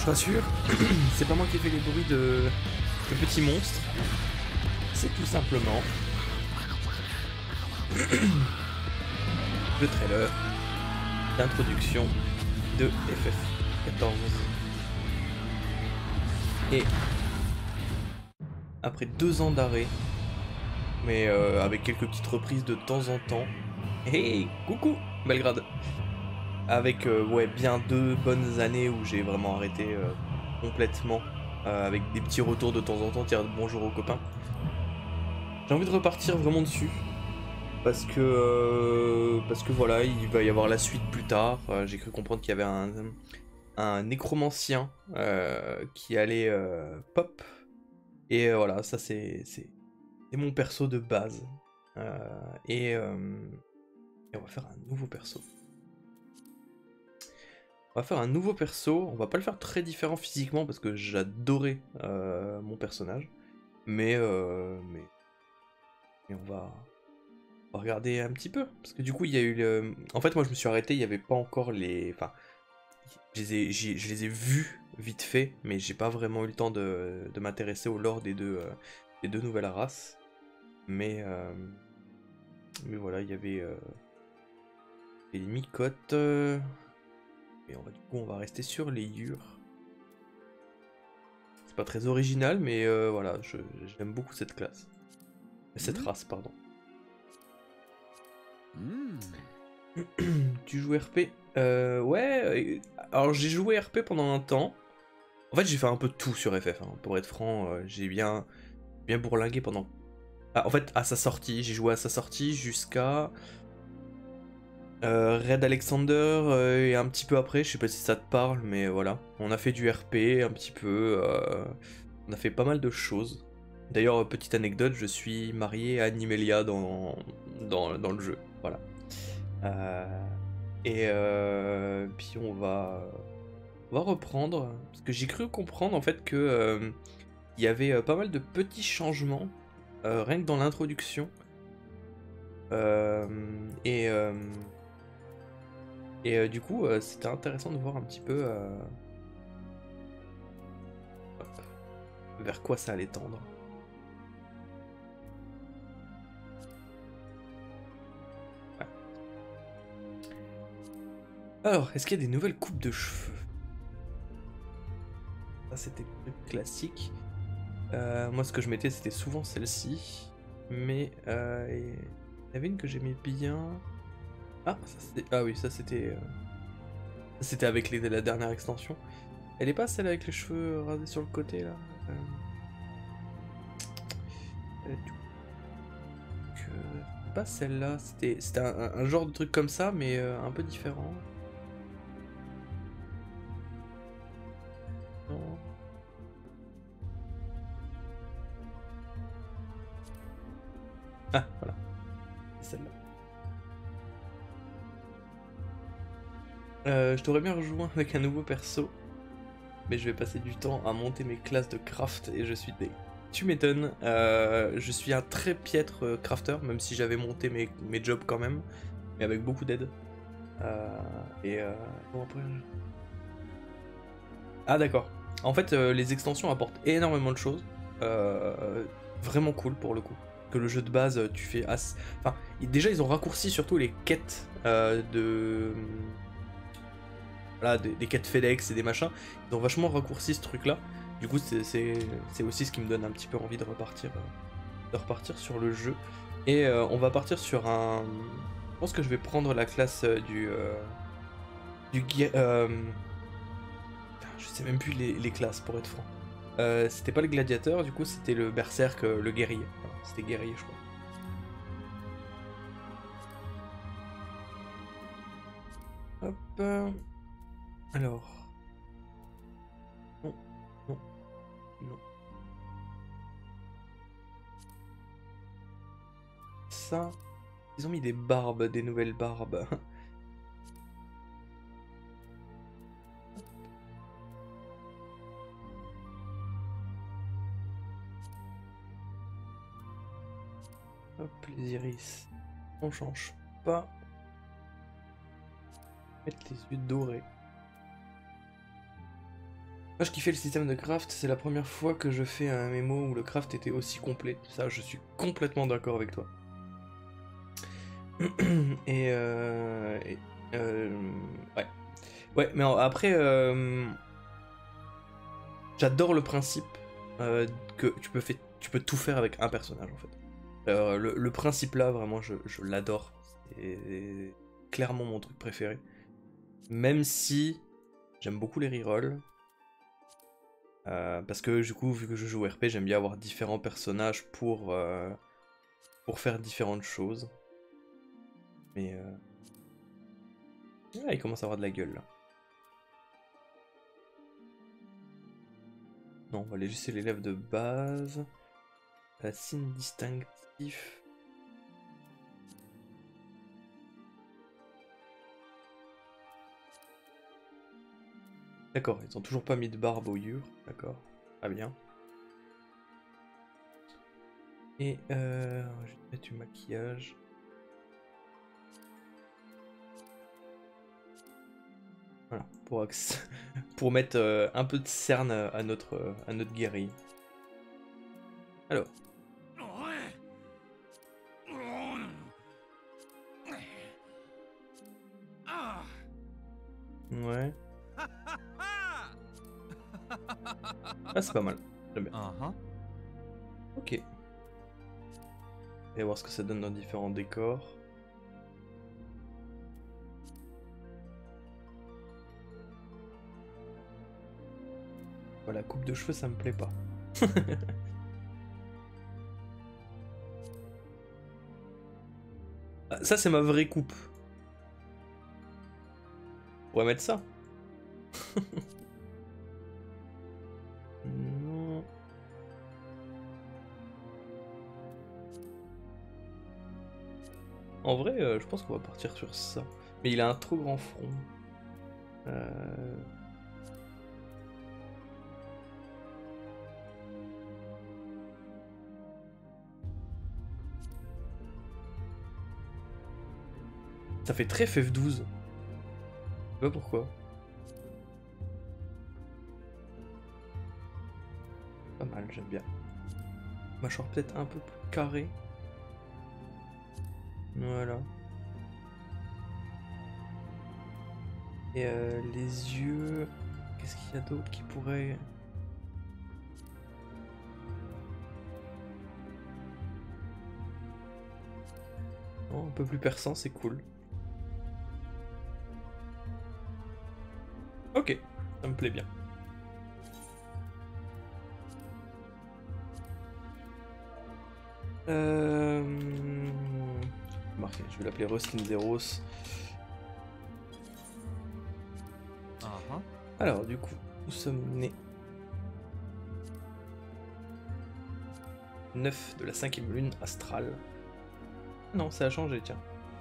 je rassure, c'est pas moi qui ai fait les bruits de petits monstres. C'est tout simplement le trailer d'introduction de FF14. Et après 2 ans d'arrêt, mais avec quelques petites reprises de temps en temps. Hey, coucou Belgrade. Avec ouais, bien 2 bonnes années où j'ai vraiment arrêté complètement, avec des petits retours de temps en temps, dire bonjour aux copains. J'ai envie de repartir vraiment dessus. Parce que voilà, il va y avoir la suite plus tard. J'ai cru comprendre qu'il y avait un nécromancien qui allait pop. Et voilà, ça c'est mon perso de base. Et on va faire un nouveau perso. On va faire un nouveau perso. On va pas le faire très différent physiquement parce que j'adorais mon personnage. Mais on va regarder un petit peu. Parce que du coup, il y a eu le... En fait, moi, je me suis arrêté, il n'y avait pas encore les... Enfin, je les ai vus vite fait, mais j'ai pas vraiment eu le temps de m'intéresser au lore des deux nouvelles races. Mais voilà, il y avait les micotes. Et du coup, on va rester sur les yurs. C'est pas très original, mais voilà, j'aime beaucoup cette classe. Cette race, pardon. Tu joues RP? Ouais, alors j'ai joué RP pendant un temps. En fait, j'ai fait un peu de tout sur FF, hein. Pour être franc, j'ai bien bourlingué pendant... Ah, en fait, à sa sortie, j'ai joué à sa sortie jusqu'à Red Alexander et un petit peu après, je sais pas si ça te parle, mais voilà. On a fait du RP un petit peu, on a fait pas mal de choses. D'ailleurs, petite anecdote, je suis marié à Animelia dans le jeu, voilà. Et puis on va reprendre, parce que j'ai cru comprendre en fait que il y avait pas mal de petits changements, rien que dans l'introduction. Et du coup, c'était intéressant de voir un petit peu vers quoi ça allait tendre. Ouais. Alors, est-ce qu'il y a des nouvelles coupes de cheveux? Ça, c'était plus classique. Moi, ce que je mettais, c'était souvent celle-ci. Mais il y avait une que j'aimais bien. Ah, ah oui, ça c'était avec la dernière extension. Elle est pas celle avec les cheveux rasés sur le côté là. Pas celle-là. C'était un genre de truc comme ça, mais un peu différent. Non. Ah, voilà. C'est celle-là. Je t'aurais bien rejoint avec un nouveau perso, mais je vais passer du temps à monter mes classes de craft et je suis... Tu m'étonnes, je suis un très piètre crafter, même si j'avais monté mes jobs quand même, mais avec beaucoup d'aide. Bon après... Ah d'accord. En fait, les extensions apportent énormément de choses, vraiment cool pour le coup. Que le jeu de base, tu fais... Enfin, déjà ils ont raccourci surtout les quêtes voilà, des quêtes FedEx et des machins. Ils ont vachement raccourci ce truc-là. Du coup, c'est aussi ce qui me donne un petit peu envie de repartir sur le jeu. Et on va partir sur un... Je pense que je vais prendre la classe du je sais même plus les classes pour être franc. C'était pas le gladiateur, du coup c'était le berserk, le guerrier. Enfin, c'était guerrier, je crois. Hop. Alors. Non, non, non. Ça. Ils ont mis des barbes, des nouvelles barbes. Hop, les iris. On change pas. Mettre les yeux dorés. Moi, je kiffais le système de craft, c'est la première fois que je fais un MMO où le craft était aussi complet. Ça, je suis complètement d'accord avec toi. Et, ouais. Ouais, mais après, j'adore le principe que tu peux tout faire avec un personnage en fait. Le principe là, vraiment, je l'adore. C'est clairement mon truc préféré. Même si j'aime beaucoup les rerolls. Parce que du coup, vu que je joue RP, j'aime bien avoir différents personnages pour faire différentes choses. Mais il commence à avoir de la gueule là. Non, on va aller juste l'élève de base. Signe distinctif. D'accord, ils ont toujours pas mis de barbe au Yur. D'accord, très bien. Et je vais mettre du maquillage. Voilà, pour mettre un peu de cerne à notre guerrier. Alors. Ouais. Ah, c'est pas mal. J'aime bien. Ok. Et voir ce que ça donne dans différents décors. Voilà, coupe de cheveux, ça me plaît pas. Ah, ça, c'est ma vraie coupe. On va mettre ça. Non. En vrai, je pense qu'on va partir sur ça. Mais il a un trop grand front. Ça fait très FF12. Je sais pas pourquoi. Pas mal, j'aime bien. Mâchoire peut-être un peu plus carré. Voilà. Et les yeux... Qu'est-ce qu'il y a d'autre qui pourrait... Oh, un peu plus perçant, c'est cool. Ok, ça me plaît bien. Marqué, je vais l'appeler Rustin Zeros. Alors, du coup, nous sommes nés 9 de la 5e lune astrale. Non, ça a changé, tiens.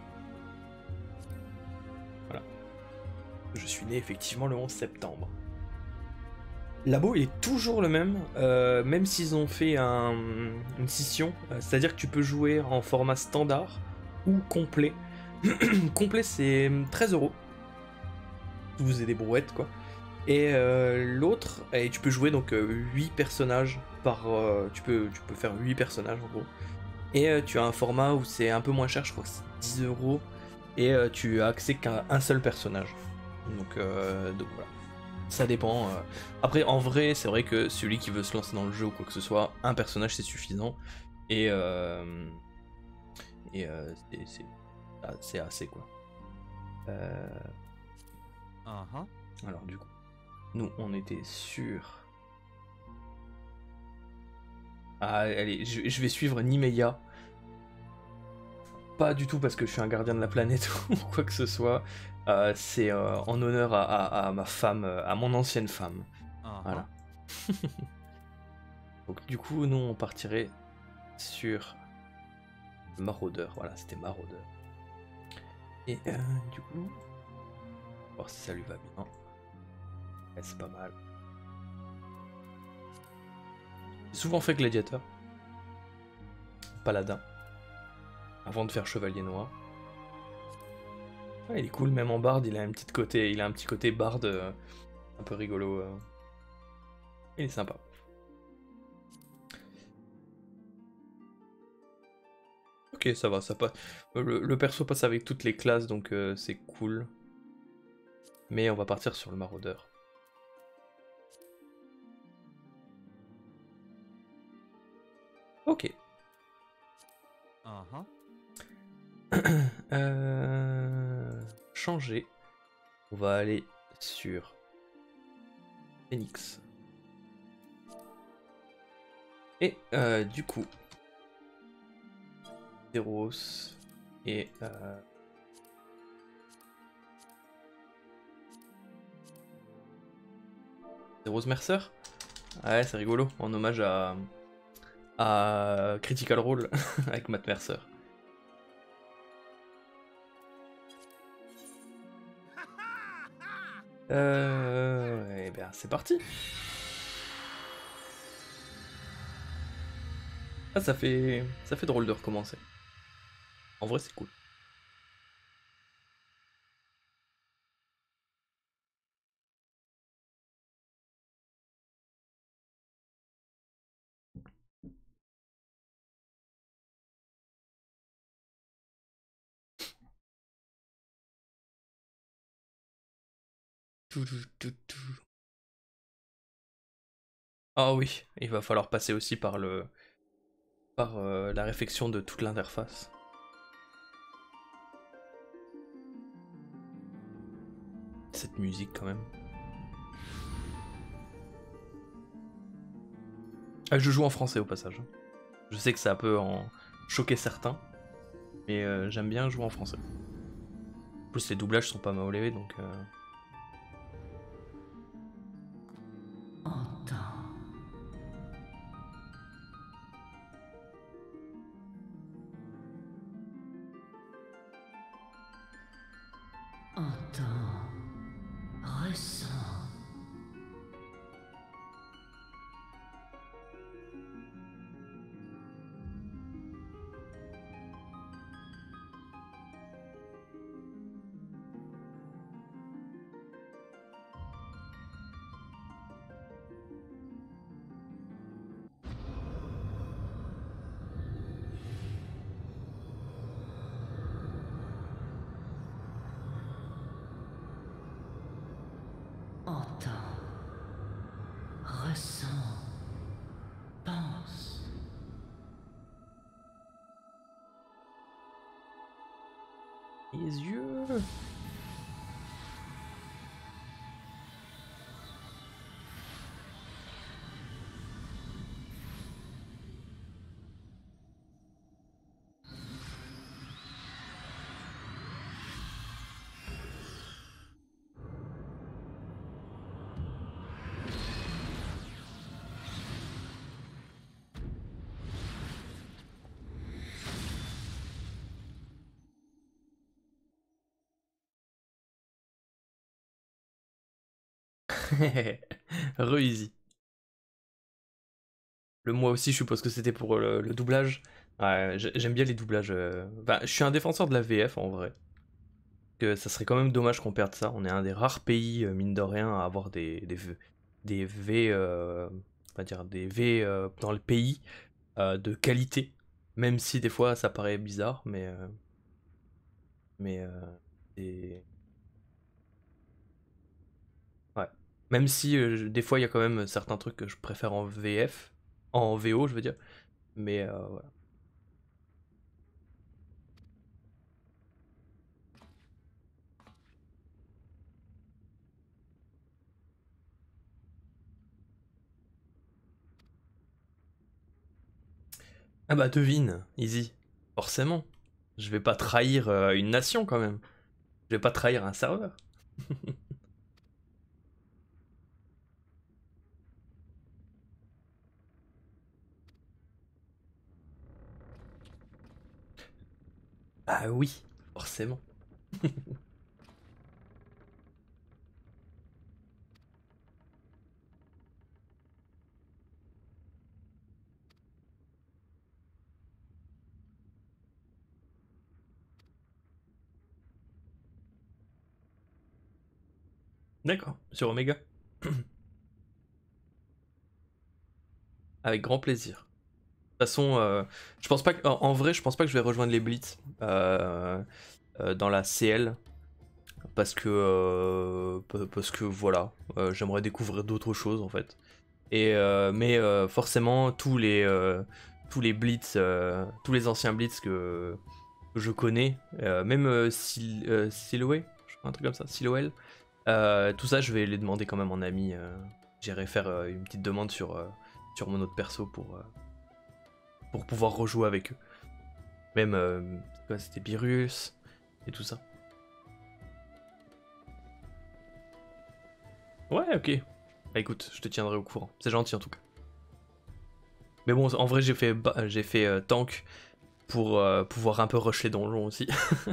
Voilà. Je suis né effectivement le 11 septembre. Labo, il est toujours le même s'ils ont fait une scission. C'est-à-dire que tu peux jouer en format standard ou complet. Complet, c'est 13 €. Vous avez des brouettes, quoi. Et l'autre, et tu peux jouer donc 8 personnages par... tu peux faire 8 personnages en gros. Et tu as un format où c'est un peu moins cher, je crois que c'est 10 €. Et tu as accès qu'à un seul personnage. Donc voilà. Ça dépend. Après, en vrai, c'est vrai que celui qui veut se lancer dans le jeu ou quoi que ce soit, un personnage c'est suffisant. Et c'est assez quoi. Alors du coup, nous on était sur... Ah allez, je vais suivre Nimeya. Pas du tout parce que je suis un gardien de la planète ou quoi que ce soit. C'est en honneur à ma femme, à mon ancienne femme. Voilà. Donc du coup, nous on partirait sur Maraudeur. Voilà, c'était Maraudeur. Et du coup, on va voir si ça lui va bien. Ouais, c'est pas mal. J'ai souvent fait gladiateur. Paladin. Avant de faire chevalier noir. Ouais, il est cool, même en barde, il a un petit côté barde un peu rigolo. Il est sympa. Ok, ça va, ça passe. Le perso passe avec toutes les classes, donc c'est cool. Mais on va partir sur le maraudeur. Ok. Changer. On va aller sur Phoenix. Et du coup, Zeros et Zeros Mercer. Ouais, c'est rigolo, en hommage à Critical Role avec Matt Mercer. Eh bien, c'est parti. Ah, ça fait drôle de recommencer. En vrai, c'est cool. Ah oui, il va falloir passer aussi par la réflexion de toute l'interface. Cette musique quand même. Ah, je joue en français au passage. Je sais que ça peut en choquer certains, mais j'aime bien jouer en français. En plus, les doublages sont pas mal élevés, donc... Entends, ressens. Entends, ressens, pense. Les yeux. Re-easy. Moi aussi, je suppose que c'était pour le doublage. Ouais, j'aime bien les doublages. Enfin, je suis un défenseur de la VF en vrai. Que ça serait quand même dommage qu'on perde ça. On est un des rares pays, mine de rien, à avoir des V, on va dire des V dans le pays de qualité. Même si des fois ça paraît bizarre, mais c'est- ouais. Même si des fois il y a quand même certains trucs que je préfère en VF, en VO, je veux dire. Mais voilà. Ah bah devine, easy. Forcément. Je vais pas trahir une nation quand même. Je vais pas trahir un serveur. Ah oui, forcément. D'accord, sur Omega. avec grand plaisir. De toute façon, je pense pas en vrai, je pense pas que je vais rejoindre les Blitz dans la CL parce que voilà, j'aimerais découvrir d'autres choses en fait. Mais forcément, tous les Blitz, tous les anciens Blitz que je connais, même Siloé, je crois un truc comme ça, Siloel, tout ça, je vais les demander quand même en ami. J'irai faire une petite demande sur mon autre perso pour pouvoir rejouer avec eux. Même, c'était Beerus et tout ça. Ouais, ok. Bah écoute, je te tiendrai au courant. C'est gentil en tout cas. Mais bon, en vrai, j'ai fait tank pour pouvoir un peu rush les donjons aussi.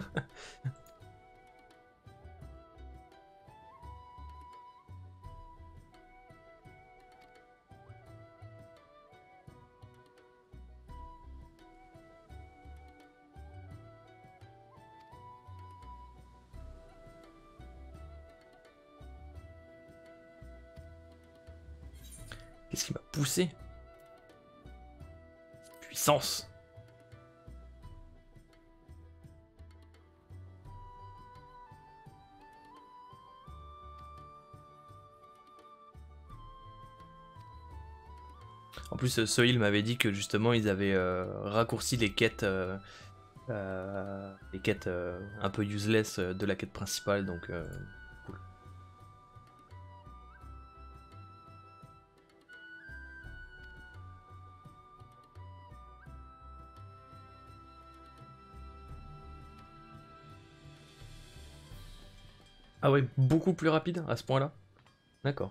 Qu'est-ce qui m'a poussé? Puissance. En plus, Soil m'avait dit que justement ils avaient raccourci les quêtes un peu useless de la quête principale, donc cool. Ah ouais, beaucoup plus rapide à ce point-là? D'accord.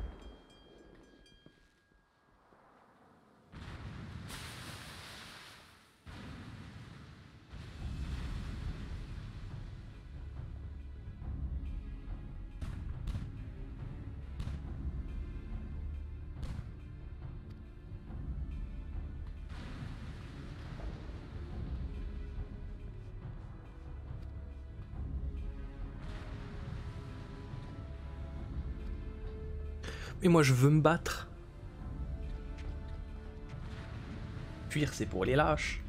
Mais moi je veux me battre. Fuir c'est pour les lâches.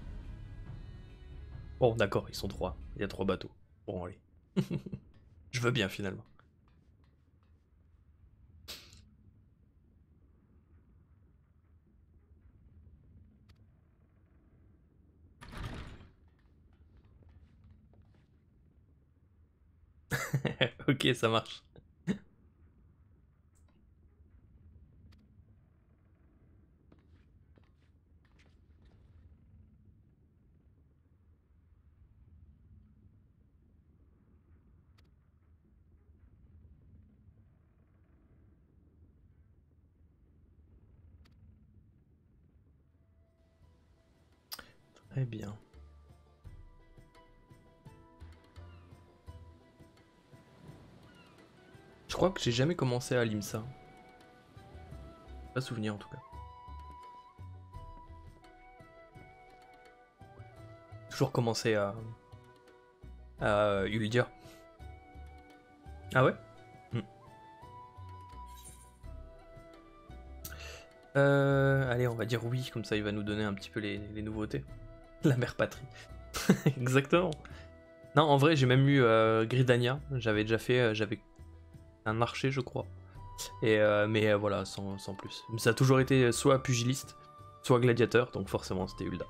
Bon d'accord, ils sont trois. Il y a 3 bateaux. Bon allez. Je veux bien finalement. Ok, ça marche. Très bien. Je crois que j'ai jamais commencé à Limsa. Pas souvenir en tout cas. Toujours commencé à Uldia. Ah ouais? Hmm. Allez, on va dire oui, comme ça il va nous donner un petit peu les nouveautés. La mère patrie. Exactement. Non, en vrai, j'ai même eu Gridania. J'avais déjà fait, j'avais un archer, je crois. Mais voilà, sans plus. Ça a toujours été soit pugiliste, soit gladiateur, donc forcément c'était Ulda.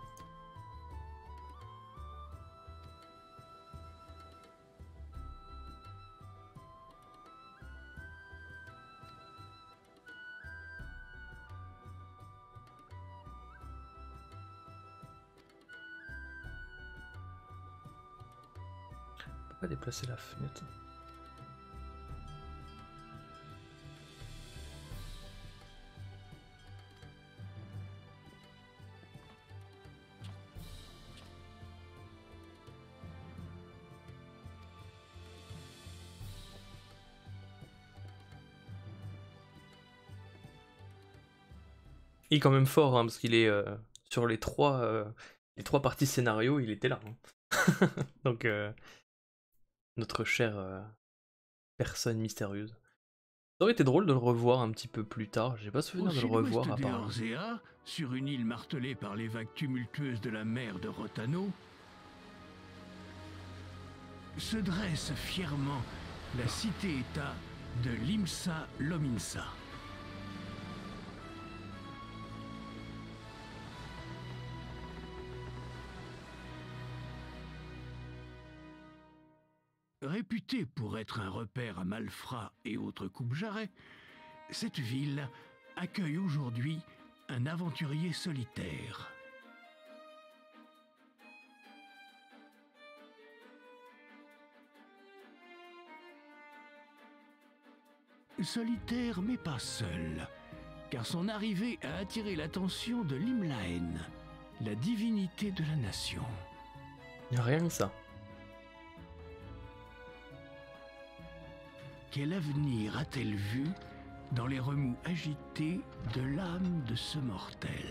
On peut pas déplacer la fenêtre. Il est quand même fort, hein, parce qu'il est sur les trois parties scénario, il était là. Hein. Donc, notre chère personne mystérieuse. Ça aurait été drôle de le revoir un petit peu plus tard. J'ai pas Au souvenir de le sud-ouest revoir à part. d'Eorzea, sur une île martelée par les vagues tumultueuses de la mer de Rotano, se dresse fièrement la cité-État de Limsa Lominsa. Réputée pour être un repère à malfrats et autres coupe-jarrets, cette ville accueille aujourd'hui un aventurier solitaire. Solitaire mais pas seul, car son arrivée a attiré l'attention de Limlaen, la divinité de la nation. Rien que ça. Quel avenir a-t-elle vu dans les remous agités de l'âme de ce mortel?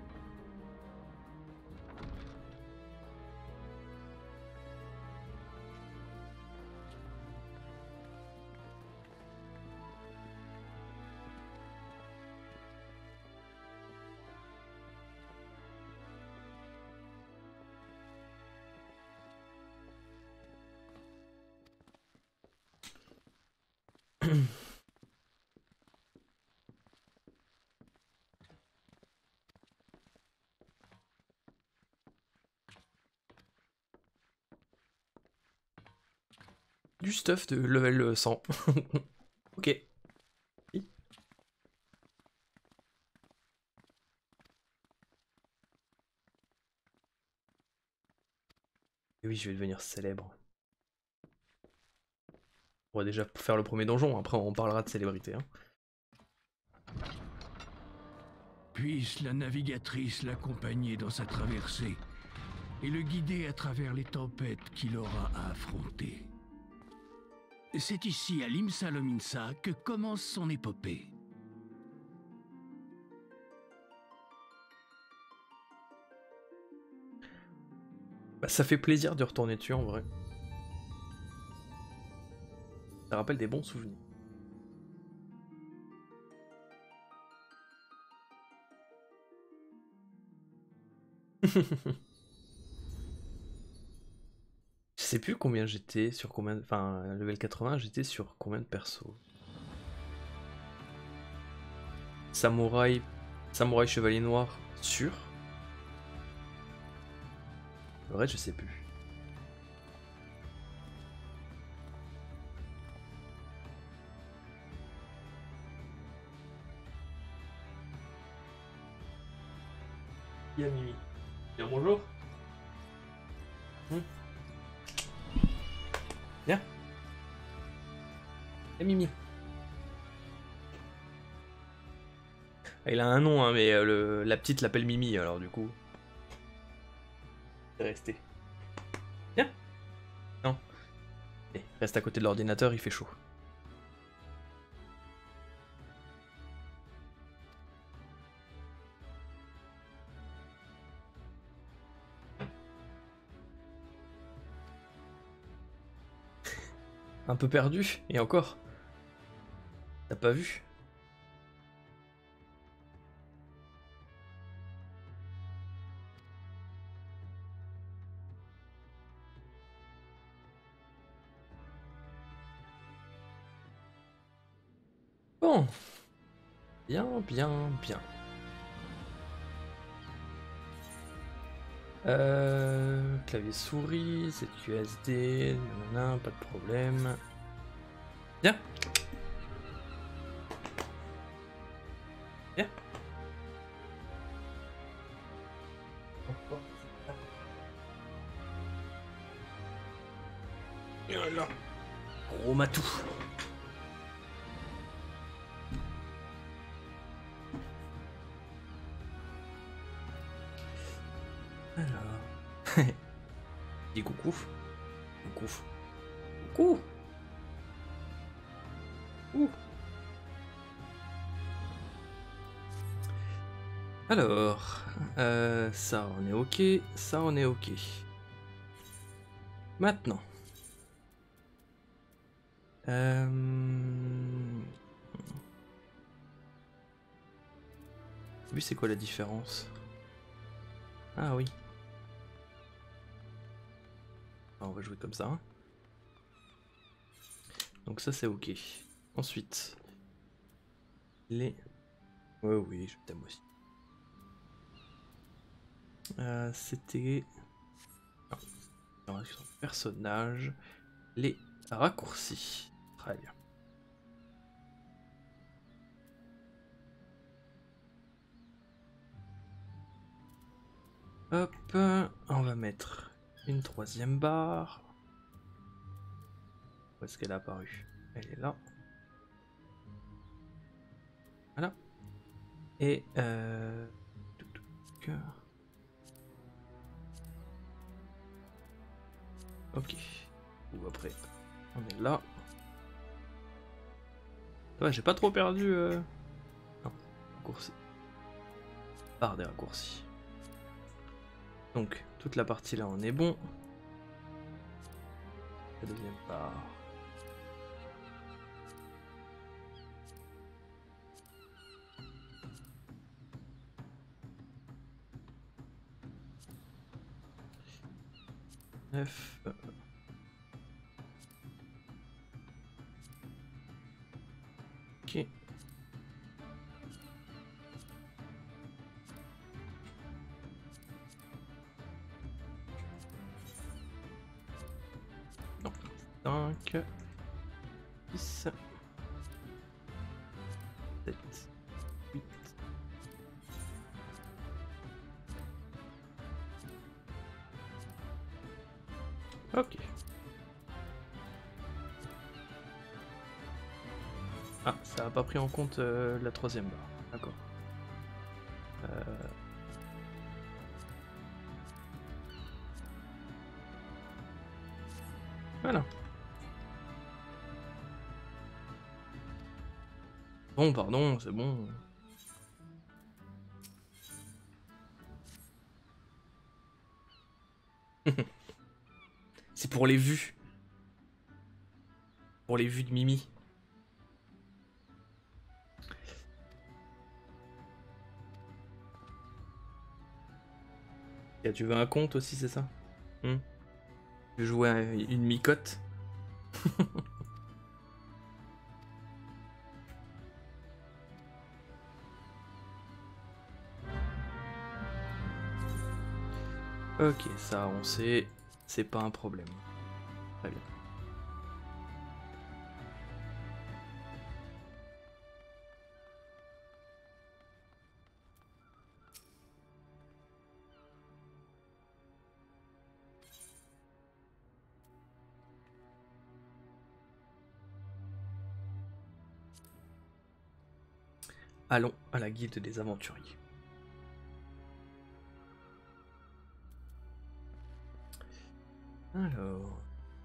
Du stuff de level 100. Ok. Oui. Et oui, je vais devenir célèbre. On va déjà faire le premier donjon, après on parlera de célébrité. Hein. Puisse la navigatrice l'accompagner dans sa traversée et le guider à travers les tempêtes qu'il aura à affronter. C'est ici, à Limsa Lominsa, que commence son épopée. Bah, ça fait plaisir de retourner dessus en vrai. Ça rappelle des bons souvenirs. Je sais plus combien j'étais, sur combien... Enfin, level 80, j'étais sur combien de persos. Samouraï... Samouraï chevalier noir, sûr. Le reste, je sais plus. Bien Mimi. Bien bonjour. Viens. Viens Mimi. Ah, il a un nom, hein, mais la petite l'appelle Mimi, alors du coup... C'est resté. Viens. Non. Allez, reste à côté de l'ordinateur, il fait chaud. Un peu perdu, et encore. T'as pas vu? Bon. Bien, bien, bien. Clavier souris, ZQSD, nanana, pas de problème. Viens. Viens. Voilà. Gros matou. Alors. Dis coucou. Coucou. Coucou. Ouh. Alors, ça on est ok, ça on est ok. Maintenant. Vu c'est quoi la différence? Ah oui. On va jouer comme ça. Hein. Donc ça c'est ok. Ensuite, les... Ouais oui, je t'aime aussi. C'était... Non, personnage. Les raccourcis. Très bien. Hop, on va mettre une troisième barre. Où est-ce qu'elle a apparu? Elle est là. Voilà. Et ok. Ou après, on est là. Ouais, j'ai pas trop perdu. Non, raccourci. Barre des raccourcis. Donc, toute la partie là, on est bon. La deuxième barre. F. Ok. Non. 5. 6. 7. 8. Ok. Ah, ça a pas pris en compte la troisième barre. D'accord. Voilà. Bon, pardon, c'est bon. C'est pour les vues. Pour les vues de Mimi. Et tu veux un compte aussi, c'est ça? Tu veux jouer à une micotte? Ok, ça on sait, c'est pas un problème. Très bien. Allons à la guilde des aventuriers. Alors...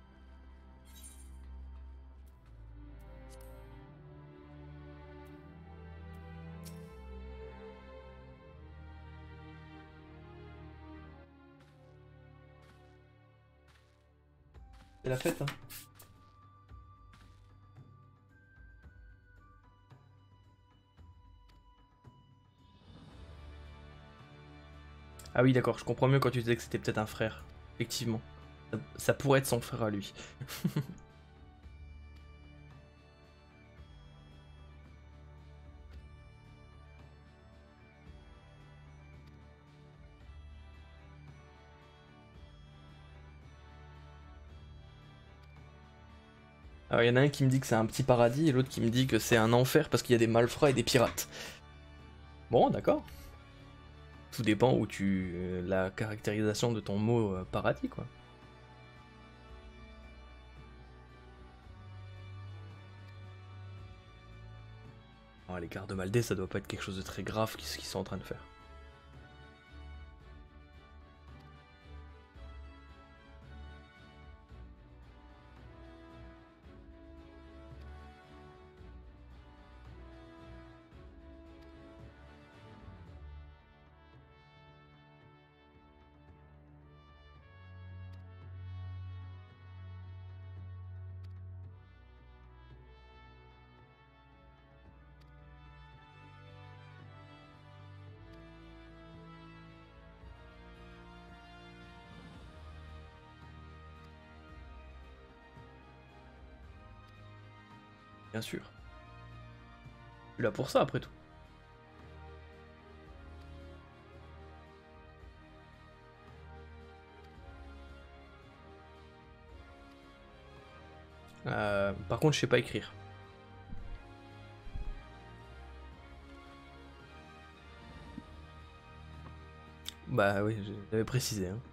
C'est la fête, hein. Ah oui, d'accord, je comprends mieux quand tu disais que c'était peut-être un frère. Effectivement. Ça pourrait être son frère à lui. Alors il y en a un qui me dit que c'est un petit paradis et l'autre qui me dit que c'est un enfer parce qu'il y a des malfrats et des pirates. Bon, d'accord. Tout dépend où tu... la caractérisation de ton mot paradis, quoi. Ah, les gardes Maldé, ça doit pas être quelque chose de très grave ce qu'ils sont en train de faire. Bien sûr. Je suis là pour ça après tout. Par contre, je sais pas écrire. Bah oui, j'avais précisé. Hein.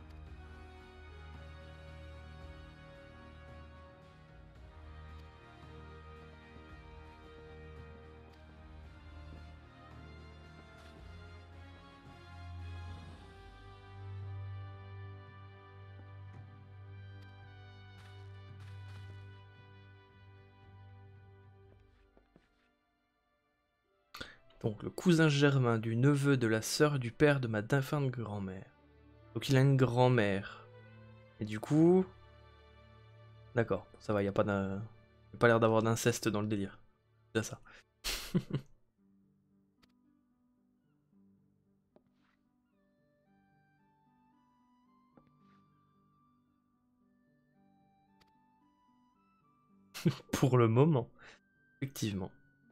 Donc le cousin germain du neveu de la sœur du père de ma défunte grand-mère. Donc il a une grand-mère. Et du coup... D'accord, ça va, y a pas l'air d'avoir d'inceste dans le délire. C'est ça. Pour le moment, effectivement.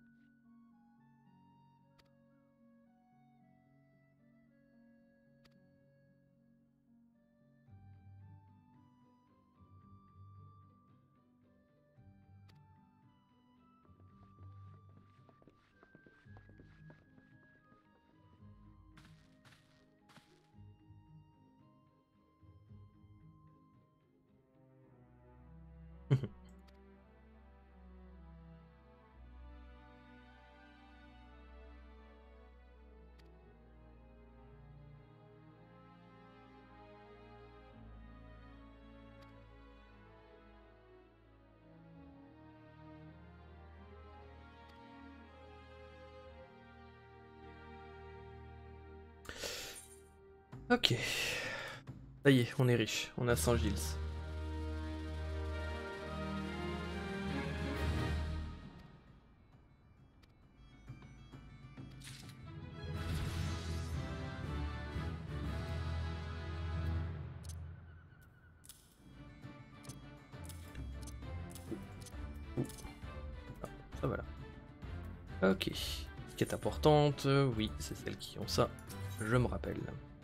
Ok. Ça y est, on est riche. On a 100 Gilles. Ah, ça va là. Ok. Quête importante. Oui, c'est celles qui ont ça. Je me rappelle.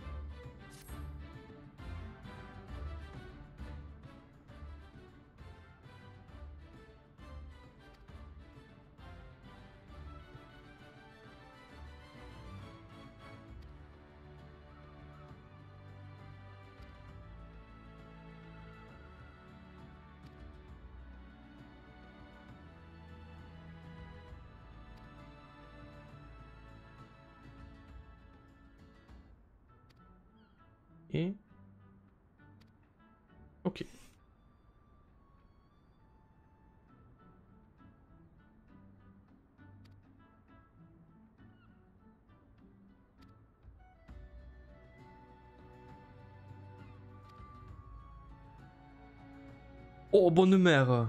Et... Ok. Oh, bonne mère.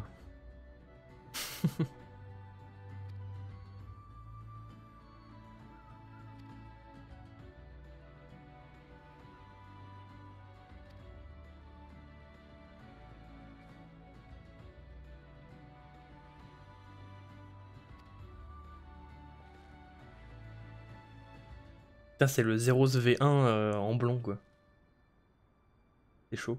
Putain, c'est le 0V1 en blond, quoi. C'est chaud.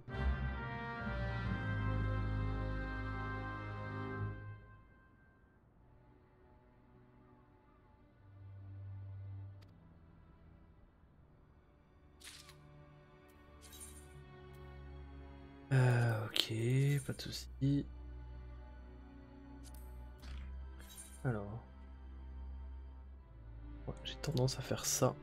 Ok, pas de soucis. Alors... Ouais, j'ai tendance à faire ça.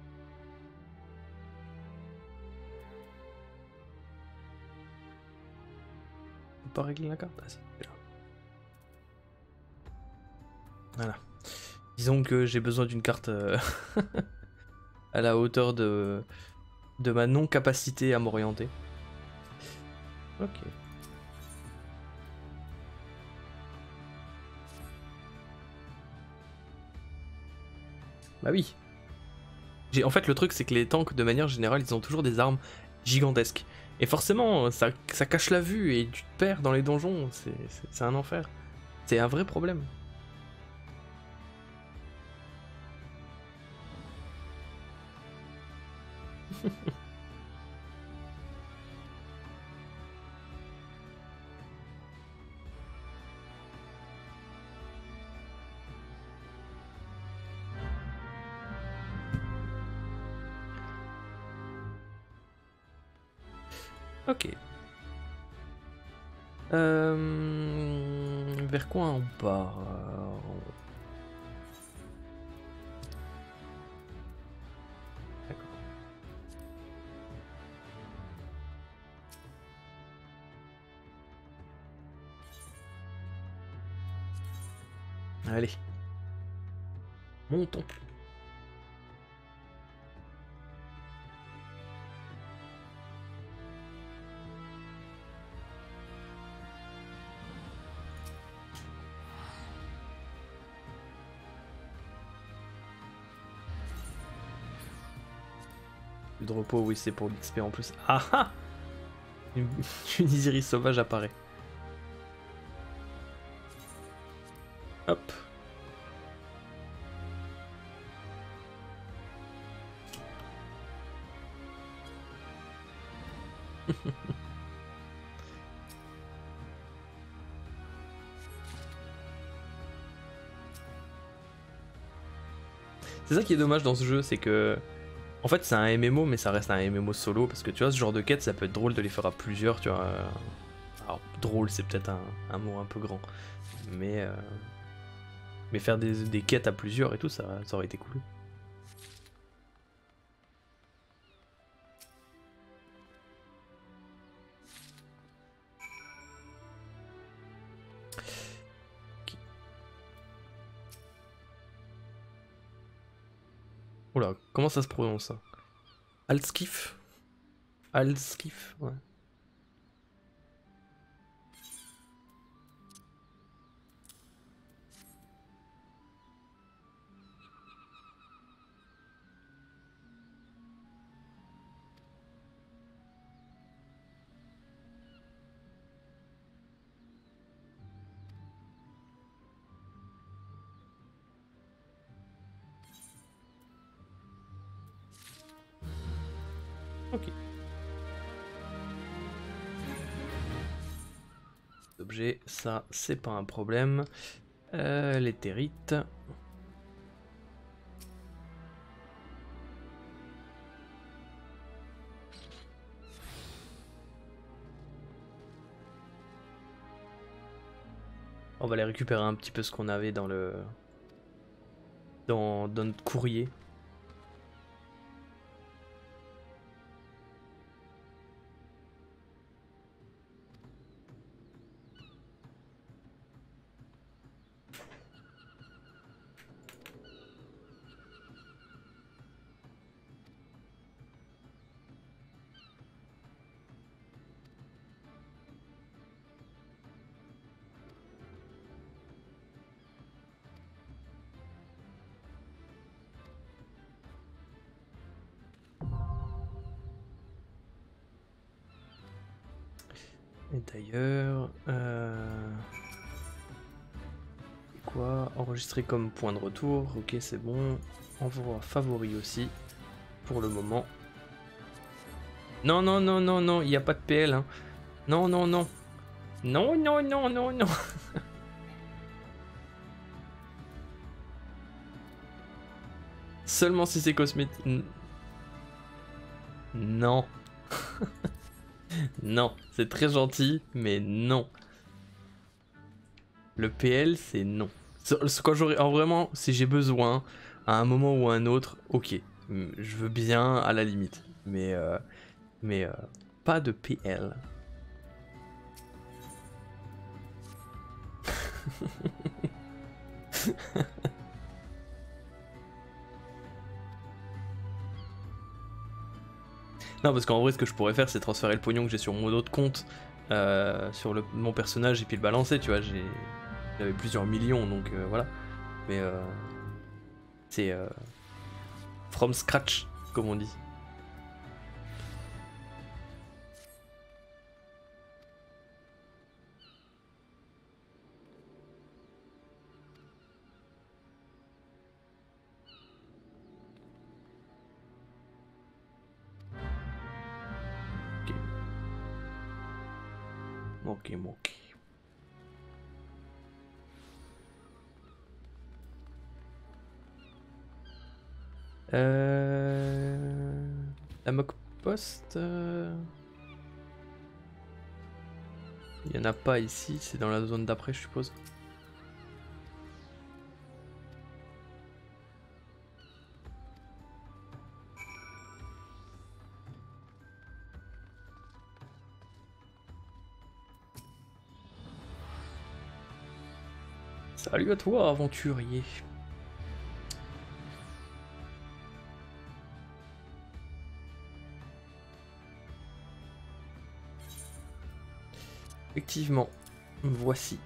On peut pas régler la carte? Ah, si, c'est là. Voilà. Disons que j'ai besoin d'une carte à la hauteur de ma non-capacité à m'orienter. Ok. Bah oui. En fait, le truc, c'est que les tanks, de manière générale, ils ont toujours des armes gigantesques. Et forcément, ça cache la vue et tu te perds dans les donjons. C'est un enfer. C'est un vrai problème. Ok. Vers quoi on part? D'accord. Allez. Montons. Le de repos, oui, c'est pour l'XP en plus. Ah ah! Une Isiris sauvage apparaît. Hop. C'est ça qui est dommage dans ce jeu, c'est que... En fait, c'est un MMO, mais ça reste un MMO solo, parce que tu vois, ce genre de quête, ça peut être drôle de les faire à plusieurs, tu vois. Alors, drôle, c'est peut-être un mot un peu grand. Mais faire des quêtes à plusieurs et tout, ça aurait été cool. Ok. Oula, comment ça se prononce ça? Alskif? Alskif, ouais. Ok. Objet, ça c'est pas un problème. L'éthérite. On va aller récupérer un petit peu ce qu'on avait dans le... dans notre courrier. Et d'ailleurs... Quoi? Enregistrer comme point de retour. Ok, c'est bon. Envoi favori aussi. Pour le moment. Non, non, non, non, non, il n'y a pas de PL. Hein. Non, non, non. Non, non, non, non, non. Seulement si c'est cosmétique. Non. Non, c'est très gentil, mais non. Le PL, c'est non. Quand j'aurai, vraiment, si j'ai besoin, à un moment ou à un autre, ok. Je veux bien à la limite. Mais pas de PL. Non, parce qu'en vrai, ce que je pourrais faire, c'est transférer le pognon que j'ai sur mon autre compte sur mon personnage et puis le balancer, tu vois. J'avais plusieurs millions, donc voilà. Mais c'est from scratch, comme on dit. Ok, ok. La mock post. Il n'y en a pas ici, c'est dans la zone d'après, je suppose. Salut à toi, aventurier. Effectivement, voici.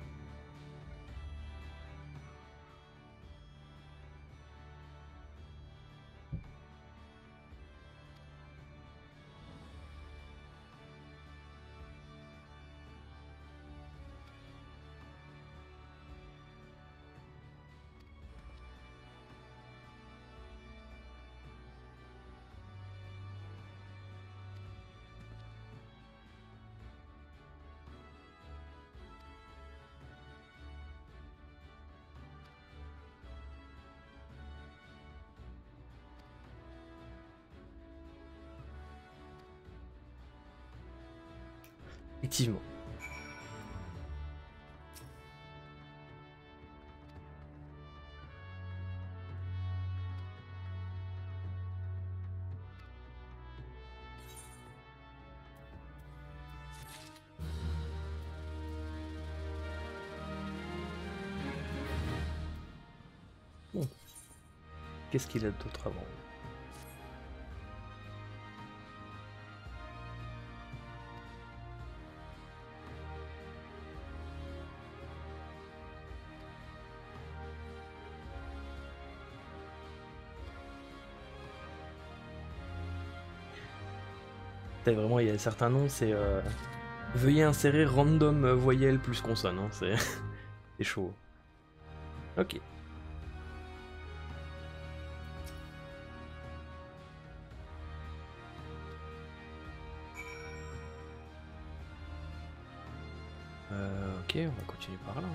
Effectivement. Bon. Qu'est-ce qu'il a d'autre avant? Vraiment, il y a certains noms, c'est veuillez insérer random voyelle plus consonne, hein, c'est chaud. Ok. Ok, on va continuer par là.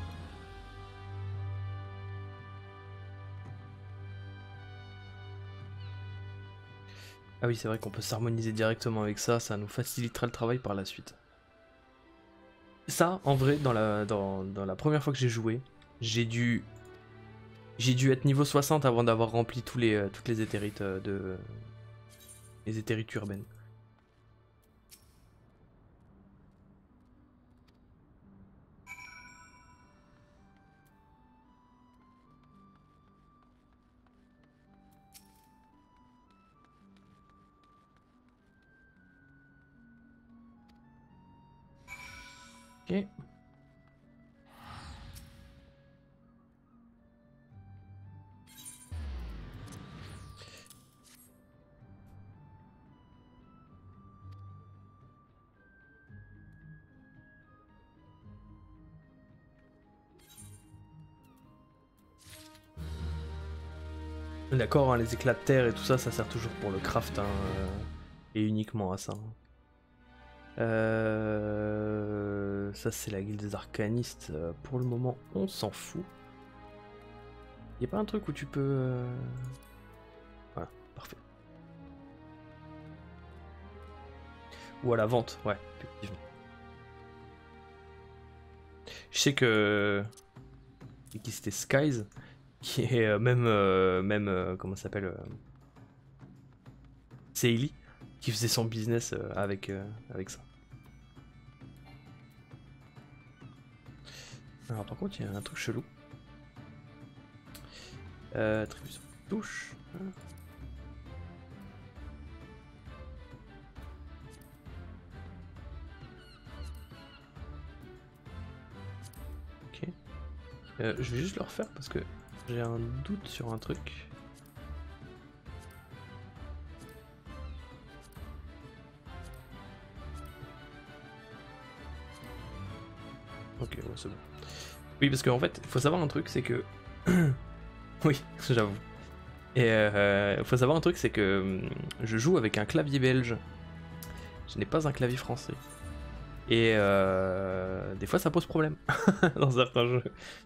Ah oui, c'est vrai qu'on peut s'harmoniser directement avec ça, ça nous facilitera le travail par la suite. Ça, en vrai, dans la première fois que j'ai joué, j'ai dû être niveau 60 avant d'avoir rempli toutes les éthérites les éthérites urbaines. Ok. D'accord, hein, les éclats de terre et tout ça, ça sert toujours pour le craft, hein, et uniquement à ça. Ça c'est la guilde des arcanistes. Pour le moment, on s'en fout. Y a pas un truc où tu peux... Voilà, parfait. Ou à la vente, ouais, effectivement. Je sais que... Qui c'était Skies, qui est comment ça s'appelle Seili, qui faisait son business avec ça. Alors par contre, il y a un truc chelou. Attribution touche. Ok. Je vais juste le refaire parce que j'ai un doute sur un truc. Ok, ouais, c'est bon. Oui, parce qu'en fait, il faut savoir un truc, c'est que... Oui, j'avoue. Et faut savoir un truc, c'est que je joue avec un clavier belge. Je n'ai pas un clavier français. Et des fois ça pose problème dans certains jeux.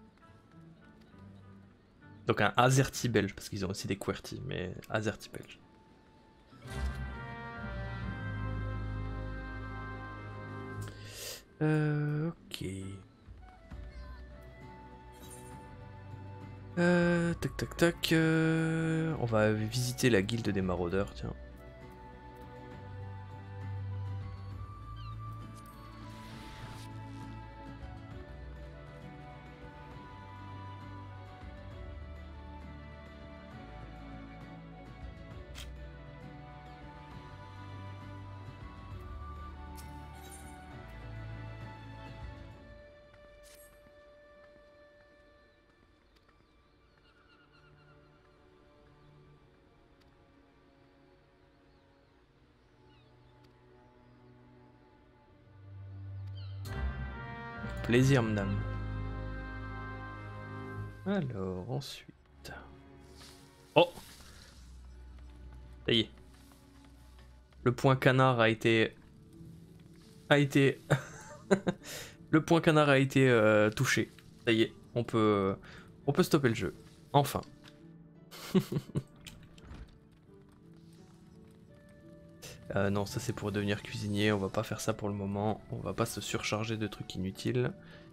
Donc un Azerty belge, parce qu'ils ont aussi des QWERTY, mais Azerty belge. Ok. Tac tac tac. On va visiter la guilde des maraudeurs, tiens. Plaisir, madame. Alors, ensuite... Oh! Ça y est. Le point canard a été... Le point canard a été touché. Ça y est, on peut stopper le jeu. Enfin. Non, ça c'est pour devenir cuisinier, on va pas faire ça pour le moment. On va pas se surcharger de trucs inutiles.